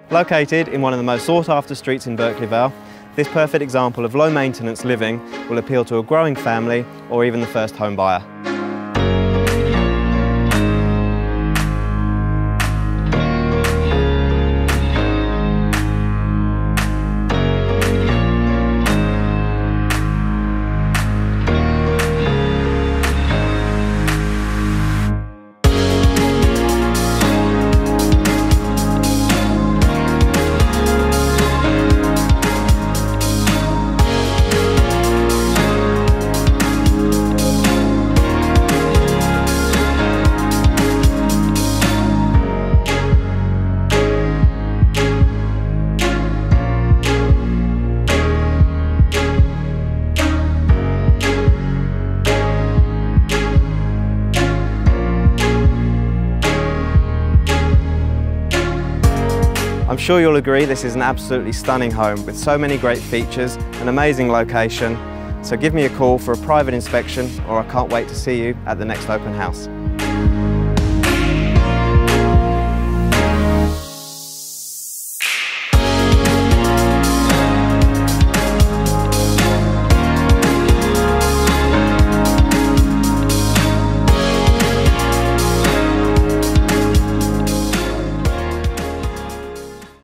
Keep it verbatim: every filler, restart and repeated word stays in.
Located in one of the most sought-after streets in Berkeley Vale, this perfect example of low-maintenance living will appeal to a growing family or even the first home buyer. I'm sure you'll agree this is an absolutely stunning home with so many great features, an amazing location. So give me a call for a private inspection, or I can't wait to see you at the next open house.